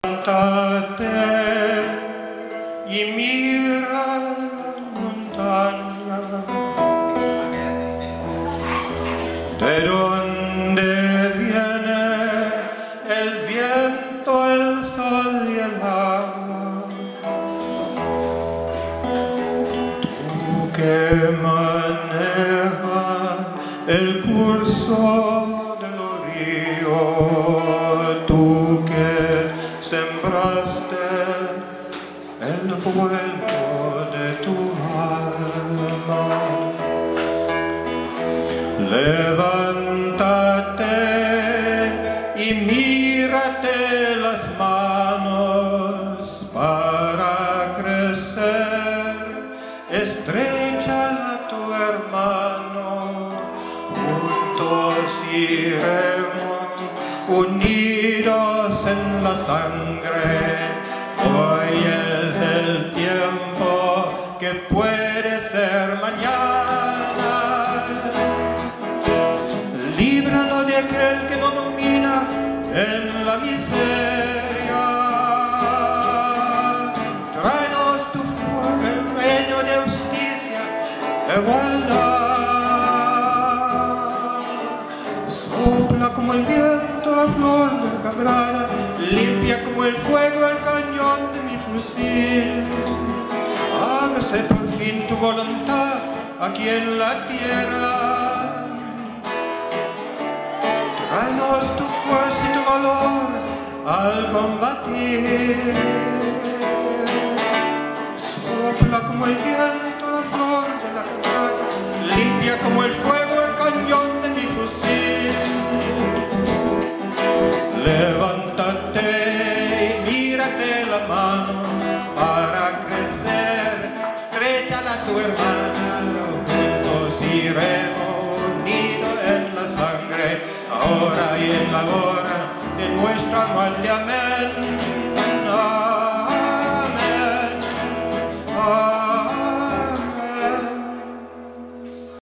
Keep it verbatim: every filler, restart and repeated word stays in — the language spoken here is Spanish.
Levántate y mira la montaña, de donde viene el viento, el sol y el agua. Tú que manejas el curso de los ríos, tú que sembraste el vuelo de tu alma. Levántate y mírate las manos para crecer. Estréchala a tu hermano, juntos iremos, unidos en la sangre. Hoy es el tiempo que puede ser mañana. Líbranos de aquel que nos domina en la miseria. Tráenos tu fuego, el reino de justicia, de igualdad. Sopla como el viento la flor de la quebrada, limpia como el fuego el cañón de mi fusil. Hágase por fin tu voluntad aquí en la tierra. Tráenos tu fuerza y tu valor al combatir. Sopla como el viento la flor de la quebrada, limpia como el fuego el cañón de mi fusil. Levántate y mírate la mano para crecer, estréchala a tu hermana, juntos iremos unidos en la sangre, ahora y en la hora de nuestra muerte. Amén.